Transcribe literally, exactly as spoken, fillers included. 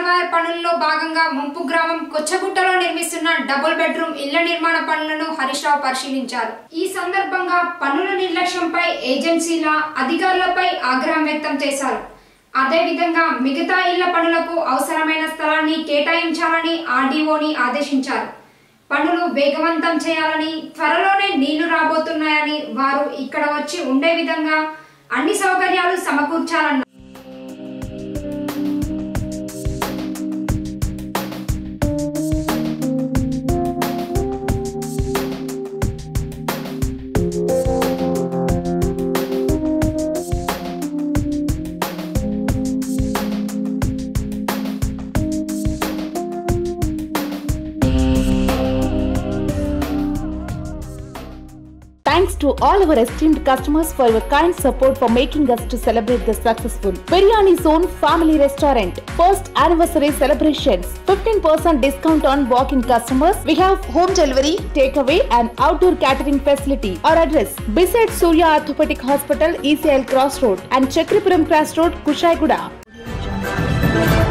Reservoir పనుల్లో భాగంగా ముంపు గ్రామం కొచ్చగుట్టలో నిర్మిస్తున్న డబుల్ బెడ్రూమ్ ఇళ్ల నిర్మాణ పనులను హరీష్ రావు పరిశీలించారు. ఈ సందర్భంగా పనుల నిర్లక్ష్యంపై ఏజెన్సీల అధికారులపై ఆగ్రహం వ్యక్తం చేశారు. అదేవిధంగా మిగతా ఇళ్ల పనులకు అవసరమైన స్థలాన్ని కేటాయించాలని ఆర్డీఓని ఆదేశించారు. పనులు వేగవంతం చేయాలని, త్వరలోనే నీళ్లు రాబోతున్నాయని, వారు ఇక్కడ వచ్చి ఉండే విధంగా అన్ని సౌకర్యాలు సమకూర్చాలన్నారు. Thanks to all our esteemed customers for your kind support for making us to celebrate the successful Biryani Zone Family Restaurant first anniversary celebrations. fifteen percent discount on walk-in customers. We have home delivery, takeaway and outdoor catering facility. Our address beside Surya Orthopedic Hospital, E C L Cross Road and Chakripuram Cross Road, Kushaiguda.